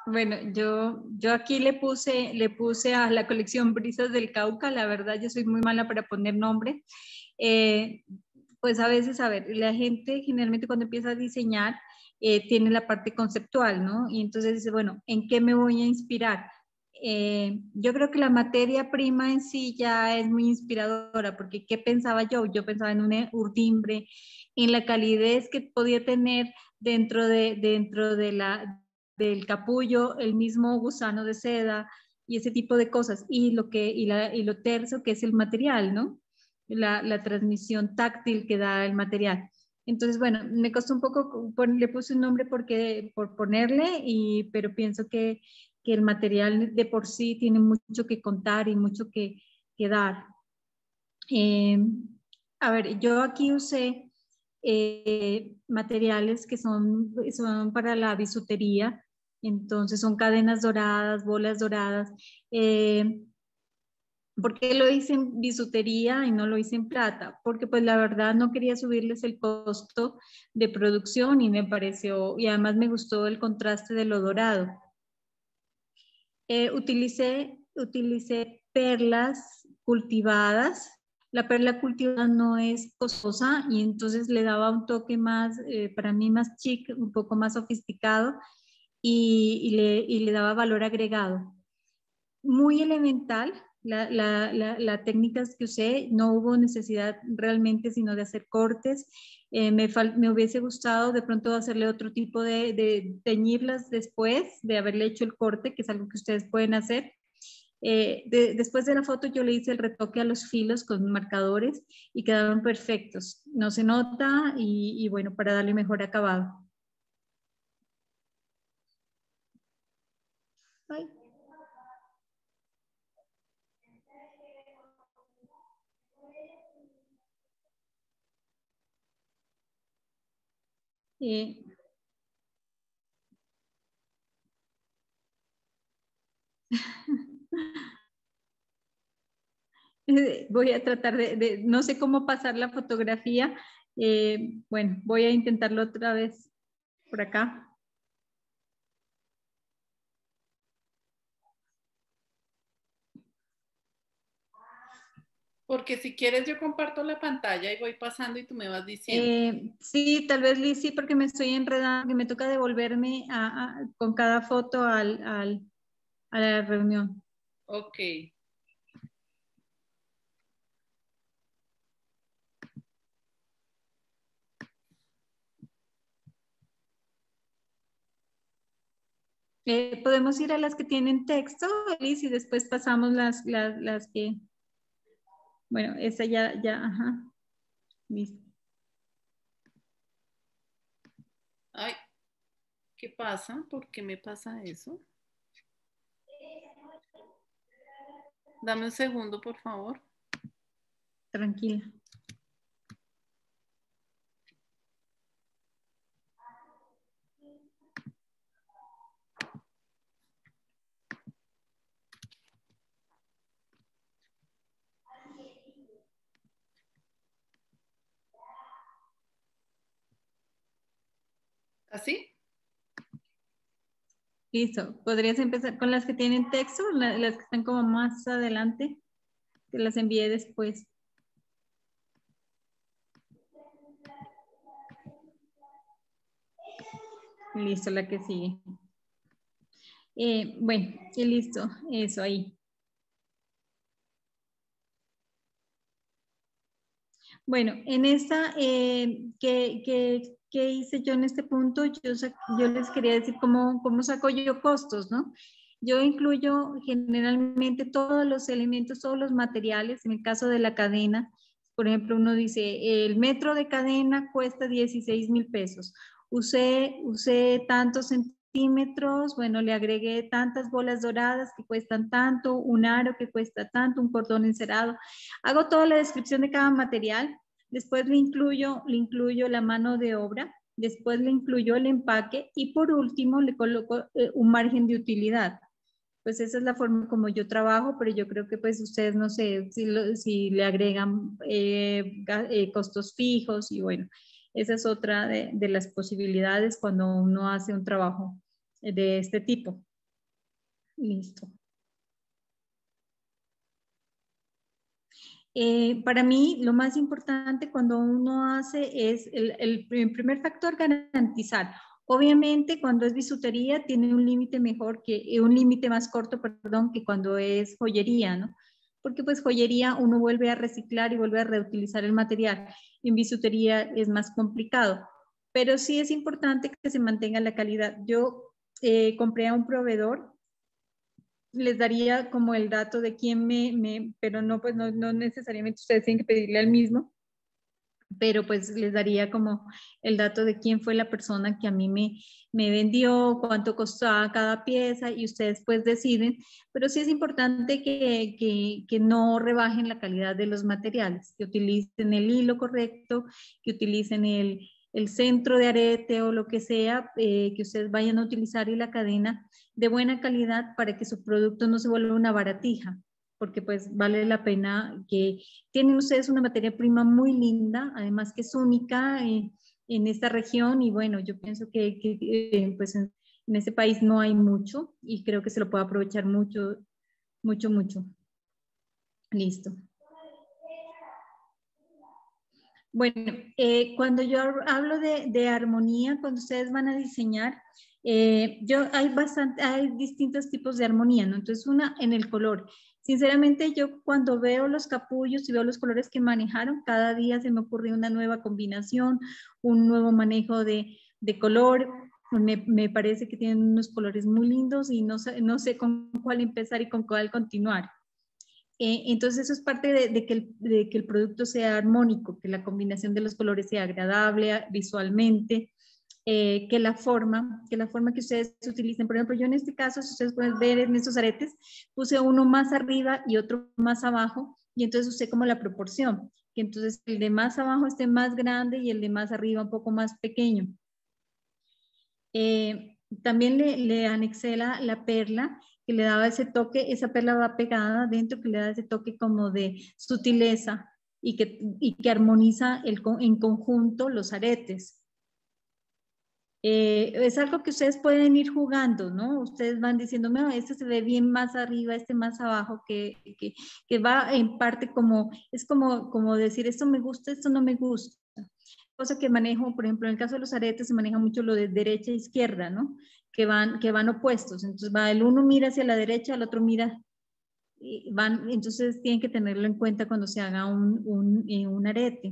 Bueno, yo aquí le puse a la colección Brisas del Cauca. La verdad, yo soy muy mala para poner nombre. Eh, pues a veces, a ver, la gente generalmente cuando empieza a diseñar tiene la parte conceptual, ¿no? Y entonces dice, bueno, ¿en qué me voy a inspirar? Yo creo que la materia prima en sí ya es muy inspiradora, porque ¿qué pensaba yo? Yo pensaba en una urdimbre, en la calidez que podía tener dentro de del capullo, el mismo gusano de seda y ese tipo de cosas, y lo terzo que es el material, ¿no? La transmisión táctil que da el material. Entonces, bueno, me costó un poco, le puse un nombre por ponerle, pero pienso que el material de por sí tiene mucho que contar y mucho que dar. Eh, a ver, yo aquí usé materiales que son para la bisutería, entonces son cadenas doradas, bolas doradas. ¿Por qué lo hice en bisutería y no lo hice en plata? Porque pues la verdad no quería subirles el costo de producción y me pareció, y además me gustó el contraste de lo dorado. Utilicé perlas cultivadas. La perla cultivada no es costosa y entonces le daba un toque más, para mí más chic, un poco más sofisticado y le daba valor agregado. Muy elemental, la técnicas que usé, no hubo necesidad realmente sino de hacer cortes. Me hubiese gustado de pronto hacerle otro tipo de teñirlas después de haberle hecho el corte, que es algo que ustedes pueden hacer. Después de la foto yo le hice el retoque a los filos con marcadores y quedaron perfectos. No se nota y bueno, para darle mejor acabado. Ay. Eh, voy a tratar no sé cómo pasar la fotografía. Bueno, voy a intentarlo otra vez por acá. Porque si quieres yo comparto la pantalla y voy pasando y tú me vas diciendo. Sí, tal vez Liz, sí, porque me estoy enredando, que me toca devolverme con cada foto a la reunión. Ok. Podemos ir a las que tienen texto, Liz, y después pasamos las que, bueno, esa ajá, listo. Ay, ¿qué pasa? ¿Por qué me pasa eso? Dame un segundo, por favor. Tranquila. ¿Así? Listo. ¿Podrías empezar con las que tienen texto, las que están como más adelante? Te las envié después. Listo, la que sigue. Bueno, y listo, eso ahí. Bueno, en esta, ¿qué hice yo en este punto? Yo les quería decir cómo saco yo costos, ¿no? Yo incluyo generalmente todos los elementos, todos los materiales. En el caso de la cadena, por ejemplo, uno dice, el metro de cadena cuesta 16,000 pesos. Usé tantos centímetros, bueno, le agregué tantas bolas doradas que cuestan tanto, un aro que cuesta tanto, un cordón encerado. Hago toda la descripción de cada material, después le incluyo la mano de obra, después le incluyo el empaque y por último le coloco un margen de utilidad. Pues esa es la forma como yo trabajo, pero yo creo que pues ustedes no sé si le agregan costos fijos y bueno, esa es otra de las posibilidades cuando uno hace un trabajo de este tipo. Listo. Para mí, lo más importante cuando uno hace es el primer factor, garantizar. Obviamente, cuando es bisutería, tiene un límite mejor un límite más corto, perdón, que cuando es joyería, ¿no? Porque pues joyería uno vuelve a reciclar y vuelve a reutilizar el material. En bisutería es más complicado, pero sí es importante que se mantenga la calidad. Yo compré a un proveedor, les daría como el dato de quién pero no, pues no necesariamente ustedes tienen que pedirle al mismo, pero pues les daría como el dato de quién fue la persona que a mí me vendió, cuánto costaba cada pieza y ustedes pues deciden, pero sí es importante que no rebajen la calidad de los materiales, que utilicen el hilo correcto, que utilicen el centro de arete o lo que sea que ustedes vayan a utilizar y la cadena de buena calidad para que su producto no se vuelva una baratija, porque pues vale la pena que tienen ustedes una materia prima muy linda, además que es única en esta región y bueno, yo pienso que pues en este país no hay mucho y creo que se lo puede aprovechar mucho, mucho, mucho. Listo. Bueno, cuando yo hablo de armonía, cuando ustedes van a diseñar, hay distintos tipos de armonía, ¿no? Entonces, una en el color. Sinceramente, yo cuando veo los capullos y veo los colores que manejaron, cada día se me ocurre una nueva combinación, un nuevo manejo de color. Me parece que tienen unos colores muy lindos y no sé con cuál empezar y con cuál continuar. Entonces eso es parte de que el producto sea armónico, que la combinación de los colores sea agradable visualmente, que la forma que ustedes utilicen. Por ejemplo, yo en este caso, si ustedes pueden ver en estos aretes, puse uno más arriba y otro más abajo, y entonces usé como la proporción, que entonces el de más abajo esté más grande y el de más arriba un poco más pequeño. También le anexé la perla, que le daba ese toque, esa perla va pegada dentro, que le da ese toque como de sutileza y que armoniza en conjunto los aretes. Es algo que ustedes pueden ir jugando, ¿no? Ustedes van diciendo, este se ve bien más arriba, este más abajo, que va en parte como, es como decir, esto me gusta, esto no me gusta. Cosa que manejo, por ejemplo, en el caso de los aretes se maneja mucho lo de derecha e izquierda, ¿no? Que van opuestos. Entonces el uno mira hacia la derecha, el otro mira, entonces tienen que tenerlo en cuenta cuando se haga un arete.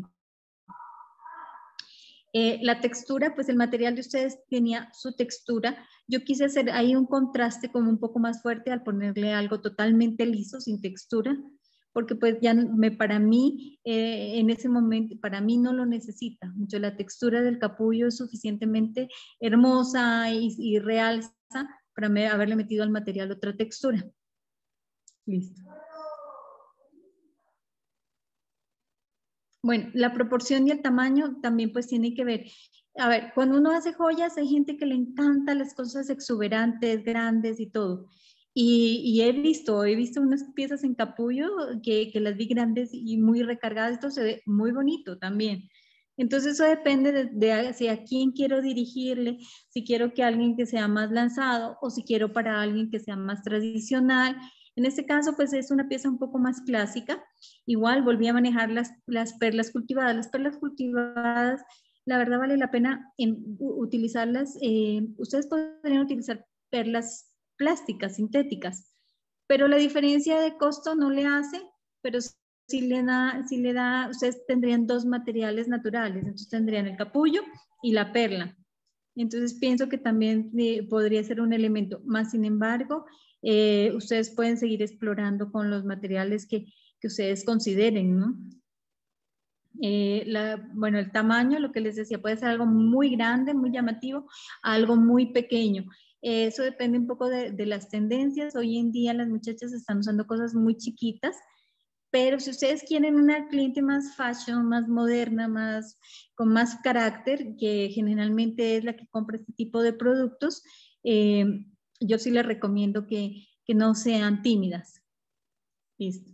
La textura, pues el material de ustedes tenía su textura. Yo quise hacer ahí un contraste como un poco más fuerte al ponerle algo totalmente liso, sin textura, porque pues ya para mí, en ese momento, para mí no lo necesita. Mucho la textura del capullo es suficientemente hermosa y realza para haberle metido al material otra textura. Listo. Bueno, la proporción y el tamaño también pues tiene que ver. A ver, cuando uno hace joyas hay gente que le encanta las cosas exuberantes, grandes y todo. Y he visto unas piezas en capullo que las vi grandes y muy recargadas. Esto se ve muy bonito también. Entonces eso depende de hacia quién quiero dirigirle, si quiero que alguien que sea más lanzado o si quiero para alguien que sea más tradicional. En este caso pues es una pieza un poco más clásica. Igual volví a manejar las perlas cultivadas. Las perlas cultivadas, la verdad vale la pena utilizarlas. Ustedes podrían utilizar perlas plásticas, sintéticas, pero la diferencia de costo no le hace, pero sí le da, ustedes tendrían dos materiales naturales, entonces tendrían el capullo y la perla. Entonces pienso que también podría ser un elemento, más sin embargo, ustedes pueden seguir explorando con los materiales que ustedes consideren, ¿no? Bueno, el tamaño, lo que les decía, puede ser algo muy grande, muy llamativo, algo muy pequeño. Eso depende un poco de las tendencias. Hoy en día las muchachas están usando cosas muy chiquitas, pero si ustedes quieren una cliente más fashion, más moderna, con más carácter, que generalmente es la que compra este tipo de productos, yo sí les recomiendo que no sean tímidas. Listo.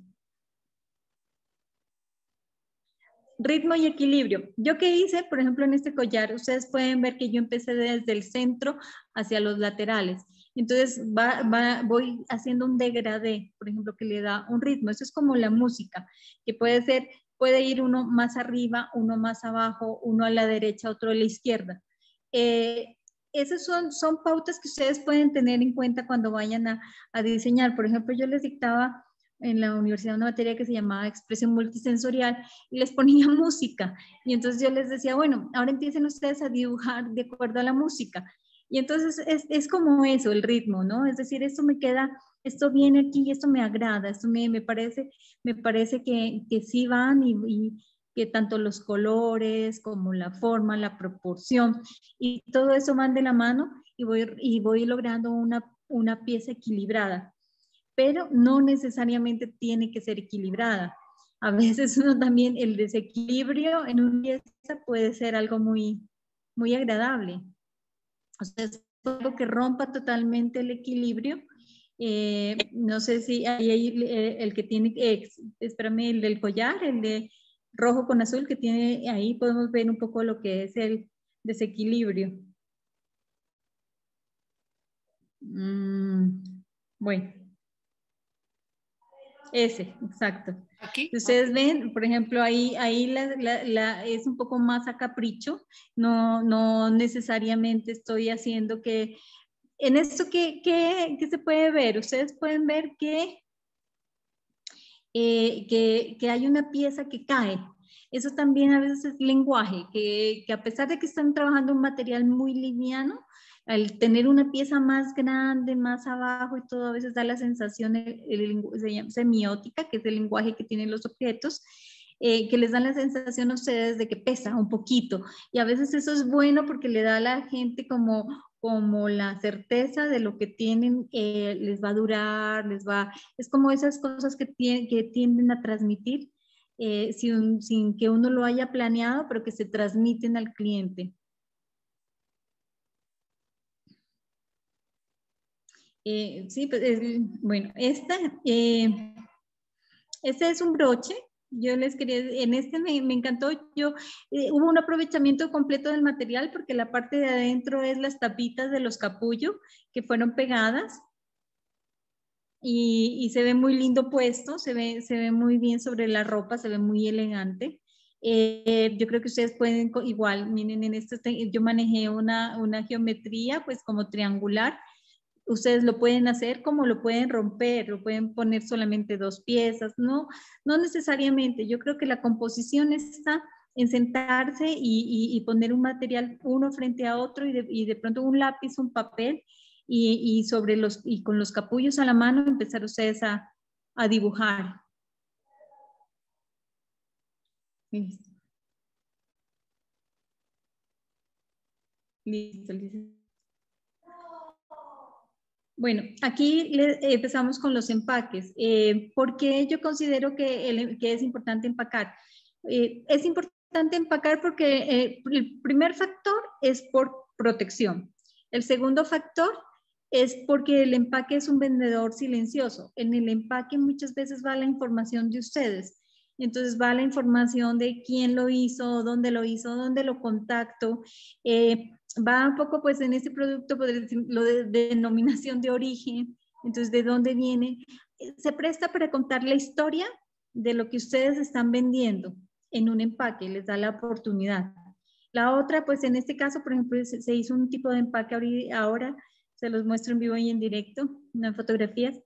Ritmo y equilibrio. ¿Yo qué hice? Por ejemplo, en este collar, ustedes pueden ver que yo empecé desde el centro hacia los laterales. Entonces voy haciendo un degradé, por ejemplo, que le da un ritmo. Eso es como la música, que puede ir uno más arriba, uno más abajo, uno a la derecha, otro a la izquierda. Esas son pautas que ustedes pueden tener en cuenta cuando vayan a diseñar. Por ejemplo, yo les dictaba en la universidad una materia que se llamaba expresión multisensorial y les ponía música. Y entonces yo les decía, bueno, ahora empiecen ustedes a dibujar de acuerdo a la música. Y entonces es como eso, el ritmo, ¿no? Es decir, esto me queda, esto viene aquí y esto me agrada, esto me parece que sí van y que tanto los colores como la forma, la proporción y todo eso van de la mano y voy logrando una pieza equilibrada, pero no necesariamente tiene que ser equilibrada. A veces uno también, el desequilibrio en una pieza puede ser algo muy, muy agradable. O sea, es algo que rompa totalmente el equilibrio. No sé si hay el que tiene, espérame, el del collar, el de rojo con azul que tiene, ahí podemos ver un poco lo que es el desequilibrio. Bueno, ese, exacto. ¿Aquí? Ustedes ven, por ejemplo, ahí es un poco más a capricho, no necesariamente estoy haciendo que, en esto que se puede ver, ustedes pueden ver que hay una pieza que cae. Eso también a veces es lenguaje, que a pesar de que están trabajando un material muy liviano, al tener una pieza más grande, más abajo y todo, a veces da la sensación, se llama semiótica, que es el lenguaje que tienen los objetos, que les dan la sensación a ustedes de que pesa un poquito. Y a veces eso es bueno porque le da a la gente como la certeza de lo que tienen, les va a durar, es como esas cosas que tienden a transmitir sin que uno lo haya planeado, pero que se transmiten al cliente. Sí, pues bueno, este es un broche. Yo les quería, en este me encantó, hubo un aprovechamiento completo del material porque la parte de adentro es las tapitas de los capullos que fueron pegadas y se ve muy lindo puesto, se ve muy bien sobre la ropa, se ve muy elegante. Yo creo que ustedes pueden igual, miren, en esto yo manejé una geometría pues como triangular. Ustedes lo pueden hacer como lo pueden romper, lo pueden poner solamente dos piezas, no necesariamente. Yo creo que la composición está en sentarse y poner un material uno frente a otro y de pronto un lápiz, un papel y con los capullos a la mano empezar ustedes a dibujar. Listo. Listo, listo. Bueno, aquí empezamos con los empaques. ¿Por qué yo considero que es importante empacar? Es importante empacar porque el primer factor es por protección. El segundo factor es porque el empaque es un vendedor silencioso. En el empaque muchas veces va la información de ustedes. Entonces va la información de quién lo hizo, dónde lo contacto. Va un poco pues en este producto, podría decir, lo de denominación de origen, entonces de dónde viene. Se presta para contar la historia de lo que ustedes están vendiendo en un empaque, les da la oportunidad. La otra, pues en este caso, por ejemplo, se hizo un tipo de empaque ahora, se los muestro en vivo y en directo, unas fotografías,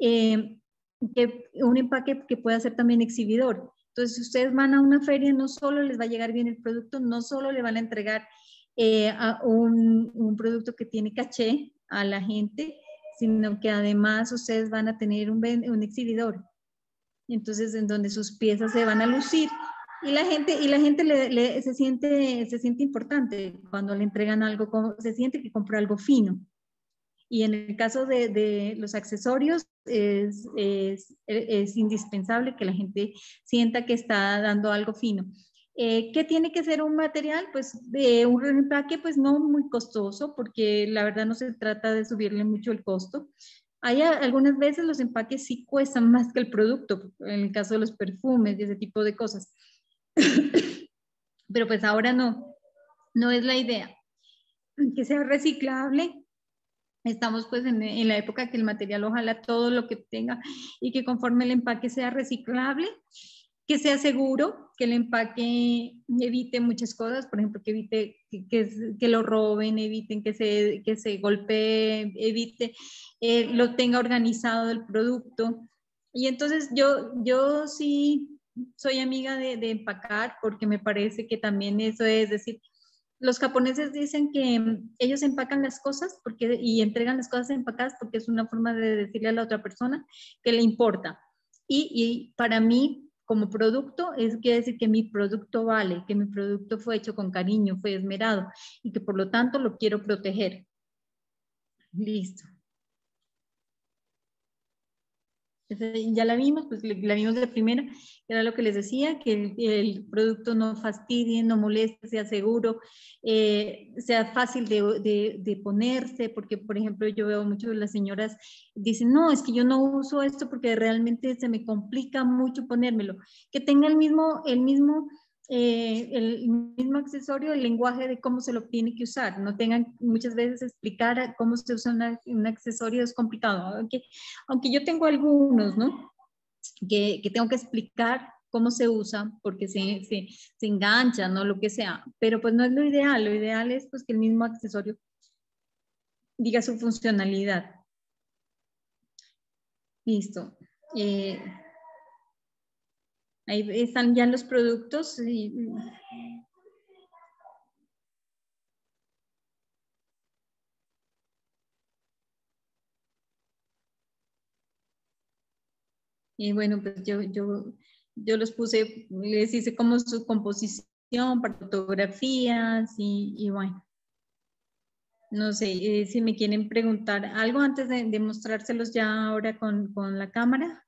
un empaque que pueda ser también exhibidor. Entonces, si ustedes van a una feria, no solo les va a llegar bien el producto, no solo le van a entregar a un producto que tiene caché a la gente, sino que además ustedes van a tener un exhibidor. Entonces, en donde sus piezas se van a lucir y la gente se siente importante cuando le entregan algo, se siente que compró algo fino. Y en el caso de los accesorios, es indispensable que la gente sienta que está dando algo fino. ¿Qué tiene que ser un material? Pues un empaque pues no muy costoso, porque la verdad no se trata de subirle mucho el costo. Hay algunas veces los empaques sí cuestan más que el producto, en el caso de los perfumes y ese tipo de cosas. Pero pues ahora no es la idea. Que sea reciclable, Estamos pues en la época que el material, ojalá todo lo que tenga y que conforme el empaque sea reciclable, que sea seguro, que el empaque evite muchas cosas, por ejemplo, que evite que lo roben, eviten que se golpee, evite lo tenga organizado el producto. Y entonces yo sí soy amiga de empacar porque me parece que también eso es decir, los japoneses dicen que ellos empacan las cosas y entregan las cosas empacadas porque es una forma de decirle a la otra persona que le importa. Y para mí, como producto, quiere decir que mi producto vale, que mi producto fue hecho con cariño, fue esmerado y que por lo tanto lo quiero proteger. Listo. Ya la vimos, pues la vimos de primera, era lo que les decía, que el producto no fastidie, no moleste, sea seguro, sea fácil de ponerse, porque por ejemplo yo veo mucho de las señoras dicen, no, es que yo no uso esto porque realmente se me complica mucho ponérmelo, que tenga el mismo accesorio, el lenguaje de cómo se lo tiene que usar, no tengan muchas veces explicar cómo se usa un accesorio es complicado, aunque yo tengo algunos, ¿no? Que tengo que explicar cómo se usa porque se engancha, ¿no? Lo que sea, pero pues no es lo ideal es pues que el mismo accesorio diga su funcionalidad. Listo. Ahí están ya los productos. Y bueno, pues yo los puse, les hice como su composición para fotografías y bueno, no sé si me quieren preguntar algo antes de mostrárselos ya ahora con la cámara.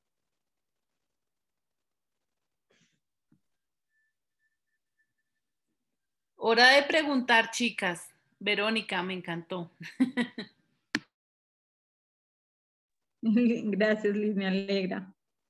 Hora de preguntar, chicas. Verónica, me encantó. Gracias, Liz, me alegra.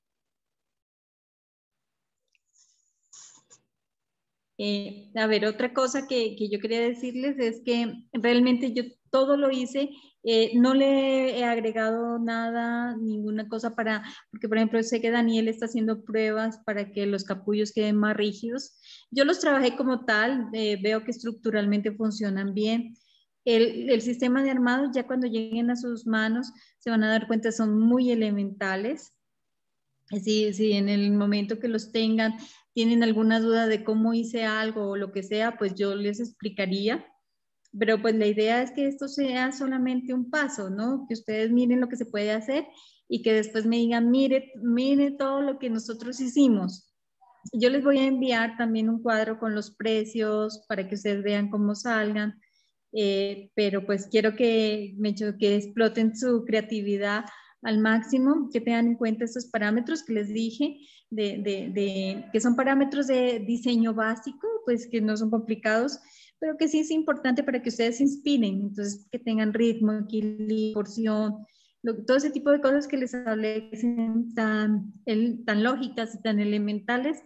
A ver, otra cosa que yo quería decirles es que realmente yo todo lo hice, no le he agregado nada, ninguna cosa porque por ejemplo sé que Daniel está haciendo pruebas para que los capullos queden más rígidos. Yo los trabajé como tal, veo que estructuralmente funcionan bien. El sistema de armado ya cuando lleguen a sus manos se van a dar cuenta, son muy elementales. Si en el momento que los tengan tienen alguna duda de cómo hice algo o lo que sea, pues yo les explicaría. Pero pues la idea es que esto sea solamente un paso, ¿no? Que ustedes miren lo que se puede hacer y que después me digan, mire todo lo que nosotros hicimos. Yo les voy a enviar también un cuadro con los precios para que ustedes vean cómo salgan. Pero pues quiero que exploten su creatividad al máximo, que tengan en cuenta estos parámetros que les dije, que son parámetros de diseño básico, pues que no son complicados, pero que sí es importante para que ustedes se inspiren, entonces que tengan ritmo, equilibrio, porción, todo ese tipo de cosas que les hablé, que son tan lógicas y tan elementales,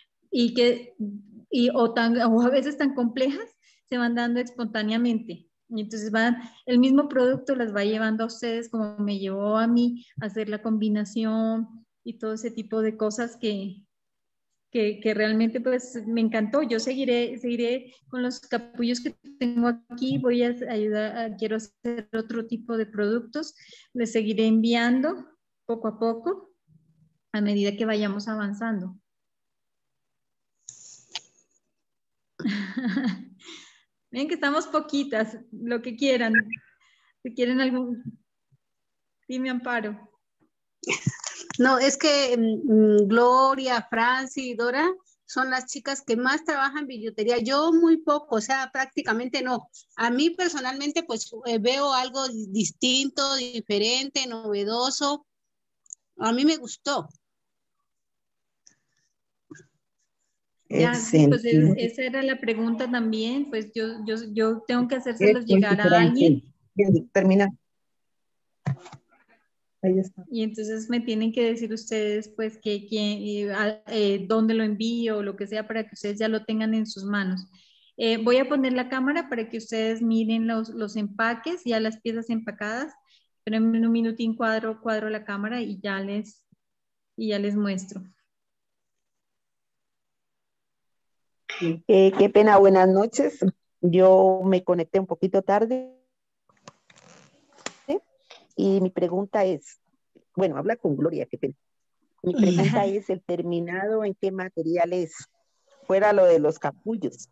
o a veces tan complejas, se van dando espontáneamente. Y entonces el mismo producto las va llevando a ustedes como me llevó a mí a hacer la combinación y todo ese tipo de cosas que realmente pues me encantó. Yo seguiré con los capullos que tengo aquí, voy a ayudar, quiero hacer otro tipo de productos, les seguiré enviando poco a poco a medida que vayamos avanzando. Ven que estamos poquitas, lo que quieran. Si quieren algún... Dime, Amparo. No, es que Gloria, Franci y Dora son las chicas que más trabajan billutería. Yo muy poco, o sea, prácticamente no. A mí personalmente, pues veo algo distinto, diferente, novedoso. A mí me gustó. Ya, sí, pues esa era la pregunta también, pues yo tengo que hacérselos llegar a alguien. Termina. Ahí está. Y entonces me tienen que decir ustedes, pues, dónde lo envío o lo que sea para que ustedes ya lo tengan en sus manos. Voy a poner la cámara para que ustedes miren los empaques, ya las piezas empacadas. Pero en un minutín cuadro la cámara y ya les muestro. Qué pena, buenas noches. Yo me conecté un poquito tarde y mi pregunta es, bueno, habla con Gloria, qué pena. Mi pregunta es, ¿el terminado en qué material es? Fuera lo de los capullos.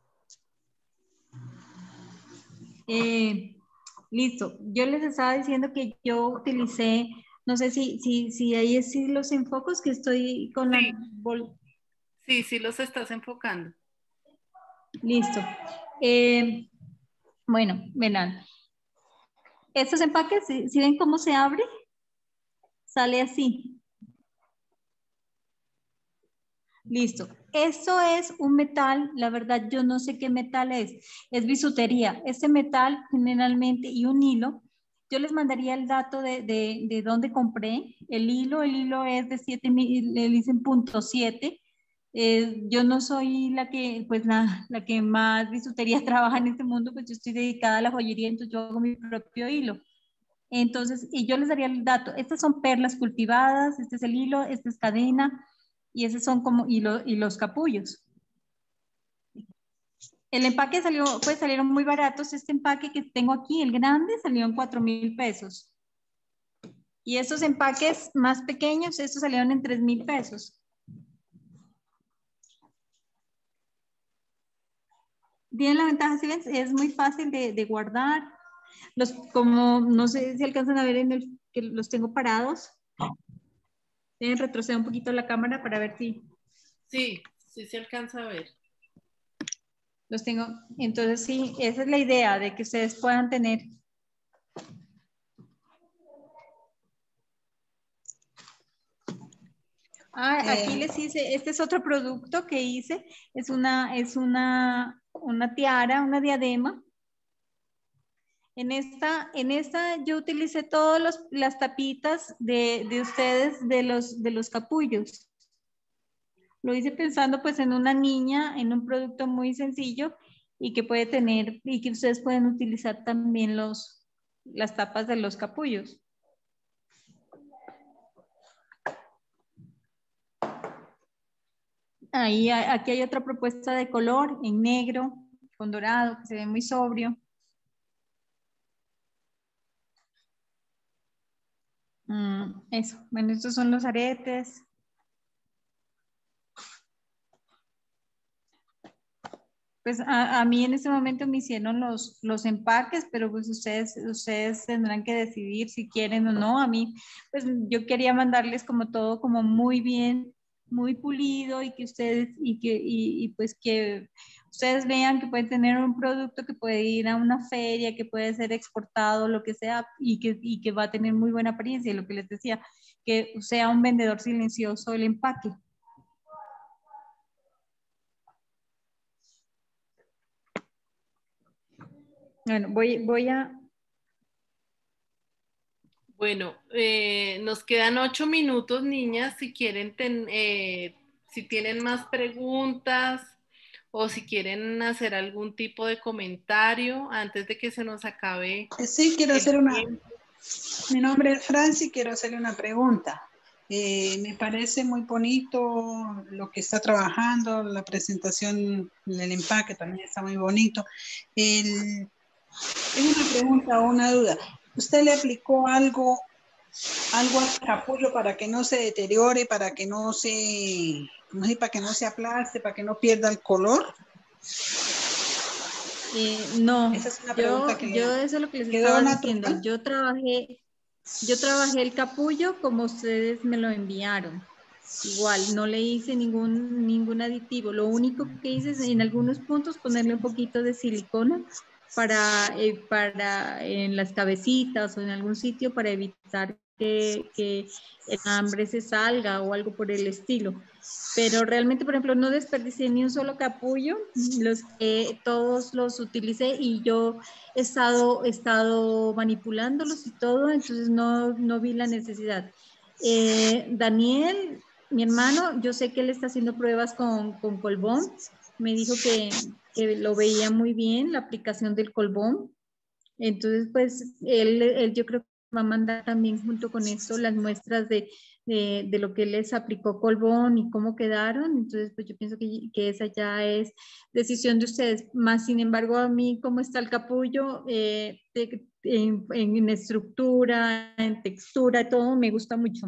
Listo. Yo les estaba diciendo que yo utilicé, no sé si ahí sí los enfocos, que estoy con la... Sí, los estás enfocando. Listo. Bueno, verán. Estos empaques, ¿sí ven cómo se abre? Sale así. Listo. Esto es un metal, la verdad yo no sé qué metal es bisutería. Este metal generalmente y un hilo, yo les mandaría el dato de dónde compré el hilo es de 7, le dicen .7. Yo no soy la que más bisutería trabaja en este mundo, pues yo estoy dedicada a la joyería, entonces yo hago mi propio hilo. Entonces, y yo les daría el dato. Estas son perlas cultivadas, este es el hilo, esta es cadena, y esos son como y los capullos. El empaque salieron muy baratos. Este empaque que tengo aquí, el grande, salió en 4.000 pesos. Y estos empaques más pequeños, estos salieron en 3.000 pesos. Tienen la ventaja, ¿sí ven? Es muy fácil de guardar. Como no sé si alcanzan a ver que los tengo parados. Deben retroceder un poquito la cámara para ver si... Sí se alcanza a ver. Los tengo. Entonces sí, esa es la idea, de que ustedes puedan tener... Aquí les hice, este es otro producto que hice, es una tiara, una diadema. En esta yo utilicé todas las tapitas de ustedes, de los capullos. Lo hice pensando pues en una niña, en un producto muy sencillo y que puede tener, y que ustedes pueden utilizar también las tapas de los capullos. Aquí hay otra propuesta de color en negro, con dorado, que se ve muy sobrio. Eso, bueno, estos son los aretes. Pues a mí en este momento me hicieron los empaques, pero pues ustedes tendrán que decidir si quieren o no. A mí, pues yo quería mandarles como todo como muy bien, muy pulido y que ustedes, pues que ustedes vean que pueden tener un producto que puede ir a una feria, que puede ser exportado, lo que sea, y que va a tener muy buena apariencia. Lo que les decía, que sea un vendedor silencioso el empaque. Bueno, voy a... Bueno, nos quedan 8 minutos, niñas, si quieren, si tienen más preguntas o si quieren hacer algún tipo de comentario antes de que se nos acabe. Sí, quiero hacer mi nombre es Franci, quiero hacerle una pregunta. Me parece muy bonito lo que está trabajando, la presentación, el empaque también está muy bonito. Tengo una pregunta o una duda. ¿Usted le aplicó algo al capullo para que no se deteriore, para que no se aplaste, para que no pierda el color? No, esa es una pregunta yo eso es lo que les estaba diciendo. Yo trabajé el capullo como ustedes me lo enviaron. Igual, no le hice ningún aditivo. Lo único que hice es en algunos puntos ponerle un poquito de silicona para en las cabecitas o en algún sitio para evitar que el hambre se salga o algo por el estilo. Pero realmente, por ejemplo, no desperdicié ni un solo capullo, todos los utilicé y yo he estado manipulándolos y todo, entonces no vi la necesidad. Daniel, mi hermano, yo sé que él está haciendo pruebas con Colbón, me dijo que lo veía muy bien, la aplicación del Colbón. Entonces, pues, él yo creo que va a mandar también junto con esto las muestras de lo que les aplicó Colbón y cómo quedaron. Entonces, pues yo pienso que esa ya es decisión de ustedes. Más, sin embargo, a mí, como está el capullo, en estructura, en textura, todo, me gusta mucho.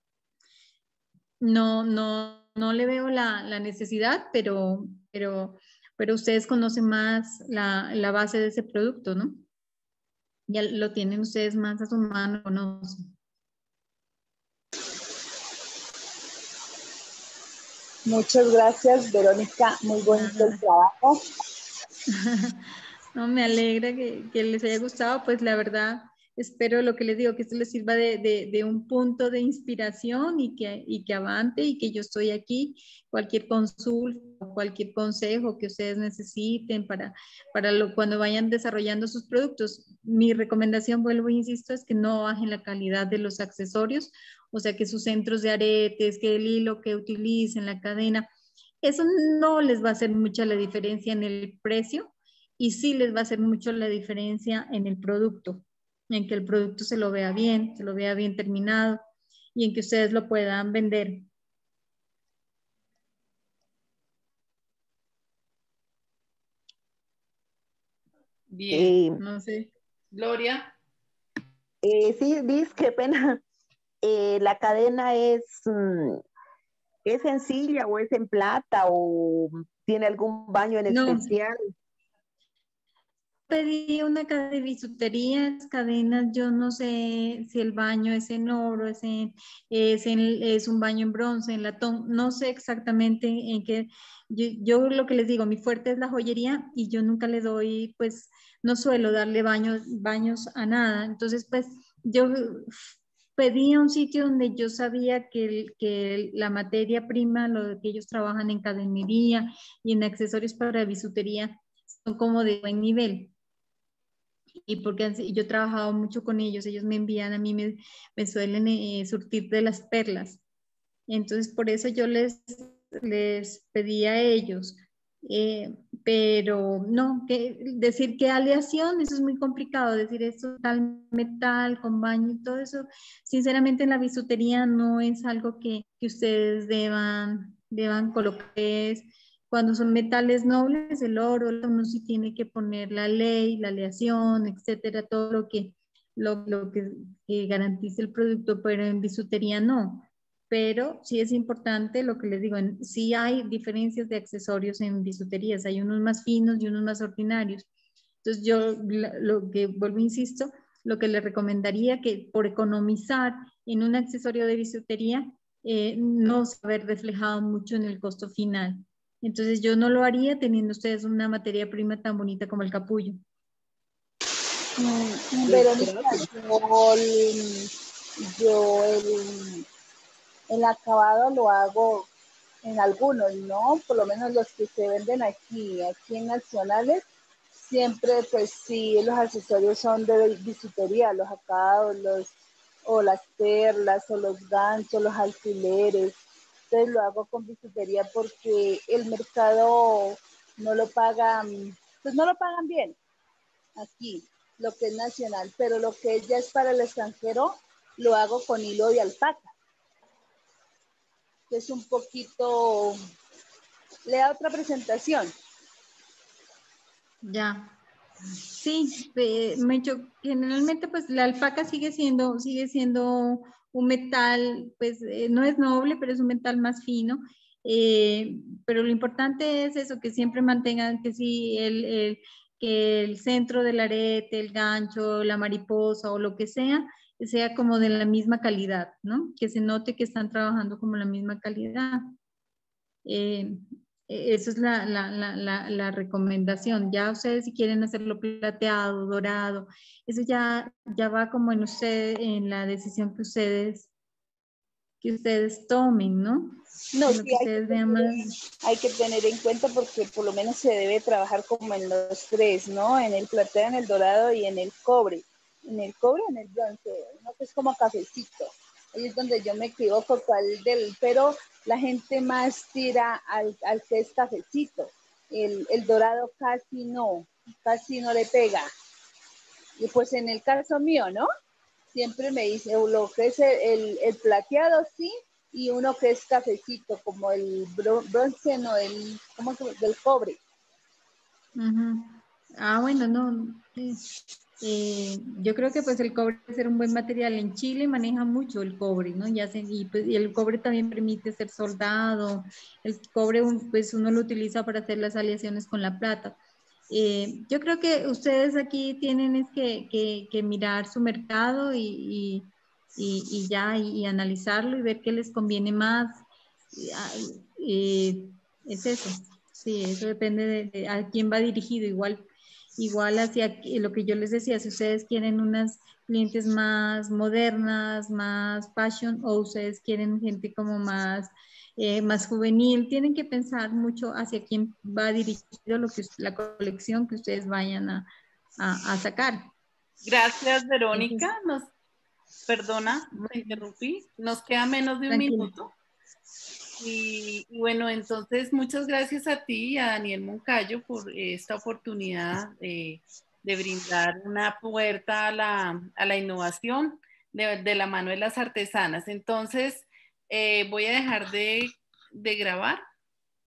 No le veo la necesidad, pero ustedes conocen más la base de ese producto, ¿no? Ya lo tienen ustedes más a su mano, conocen. Muchas gracias, Verónica. Muy bonito el trabajo. No, me alegra que les haya gustado, pues la verdad, espero lo que les digo, que esto les sirva de un punto de inspiración y que avante y que yo estoy aquí, cualquier consulta, cualquier consejo que ustedes necesiten para cuando vayan desarrollando sus productos. Mi recomendación, vuelvo e insisto, es que no bajen la calidad de los accesorios, o sea, que sus centros de aretes, que el hilo que utilicen, la cadena, eso no les va a hacer mucha la diferencia en el precio y sí les va a hacer mucho la diferencia en el producto, en que el producto se lo vea bien terminado y en que ustedes lo puedan vender. Bien, No sé. Gloria. Sí, Liz, qué pena. La cadena ¿es sencilla o es en plata o tiene algún baño en No, especial? pedí una cadena de bisutería, cadenas, yo no sé si el baño es en oro, es un baño en bronce, en latón, no sé exactamente en qué, yo lo que les digo, mi fuerte es la joyería y yo nunca le doy, pues, no suelo darle baños a nada, entonces, pues, yo pedí a un sitio donde yo sabía que la materia prima, lo que ellos trabajan en cadenería y en accesorios para bisutería, son como de buen nivel y porque yo he trabajado mucho con ellos me envían, a mí me suelen surtir de las perlas. Entonces, por eso yo les pedí a ellos. Pero no, decir qué aleación, eso es muy complicado, decir esto tal metal con baño y todo eso, sinceramente en la bisutería no es algo que ustedes deban colocar. Cuando son metales nobles, el oro, uno sí tiene que poner la ley, la aleación, etcétera, todo lo que garantice el producto, pero en bisutería no. Pero sí es importante lo que les digo, sí hay diferencias de accesorios en bisuterías, hay unos más finos y unos más ordinarios. Entonces yo lo que vuelvo, insisto, lo que les recomendaría que por economizar en un accesorio de bisutería, no se ve reflejado mucho en el costo final. Entonces yo no lo haría teniendo ustedes una materia prima tan bonita como el capullo. Verónica, yo el acabado lo hago en algunos, ¿no? Por lo menos los que se venden aquí en Nacionales, siempre pues sí, los accesorios son de bisutería, los acabados, o las perlas, o los ganchos, los alfileres. Entonces lo hago con bisutería porque el mercado no lo pagan, pues no lo pagan bien aquí, lo que es nacional, pero lo que ya es para el extranjero, lo hago con hilo de alpaca, que es un poquito, le da otra presentación. Ya. Sí, generalmente pues la alpaca sigue siendo un metal, pues no es noble, pero es un metal más fino. Pero lo importante es eso, que siempre mantengan que sí, que el centro del arete, el gancho, la mariposa o lo que sea como de la misma calidad, ¿no? Que se note que están trabajando como la misma calidad. Eh, Eso es la recomendación. Ya ustedes si quieren hacerlo plateado, dorado, eso ya va como en usted, en la decisión que ustedes tomen, ¿no? No, Lo sí que ustedes vean más. hay que tener en cuenta porque por lo menos se debe trabajar como en los tres, ¿no? En el plateado, en el dorado y en el cobre. En el cobre, en el bronce, ¿no? Que es como cafecito. Ahí es donde yo me equivoco, pero la gente más tira al que es cafecito. el dorado casi no le pega. Y pues en el caso mío, ¿no? Siempre me dice lo que es el plateado, sí, y uno que es cafecito, como el bronce, no, ¿cómo se llama? Del cobre. Ujú. Ah, bueno, no. Yo creo que pues el cobre debe ser un buen material. En Chile maneja mucho el cobre, ¿no? Y el cobre también permite ser soldado. El cobre, pues uno lo utiliza para hacer las aleaciones con la plata. Yo creo que ustedes aquí tienen es que mirar su mercado y ya, y analizarlo y ver qué les conviene más. Es eso. Sí, eso depende de a quién va dirigido. Igual hacia lo que yo les decía, si ustedes quieren unas clientes más modernas, más fashion, o ustedes quieren gente como más juvenil, tienen que pensar mucho hacia quién va dirigido la colección que ustedes vayan a sacar. Gracias, Verónica. Entonces, Perdona, te interrumpí. Nos queda menos de un tranquila. minuto. Y bueno, entonces muchas gracias a ti y a Daniel Moncayo por esta oportunidad de brindar una puerta a la innovación de la mano de las artesanas. Entonces, voy a dejar de grabar.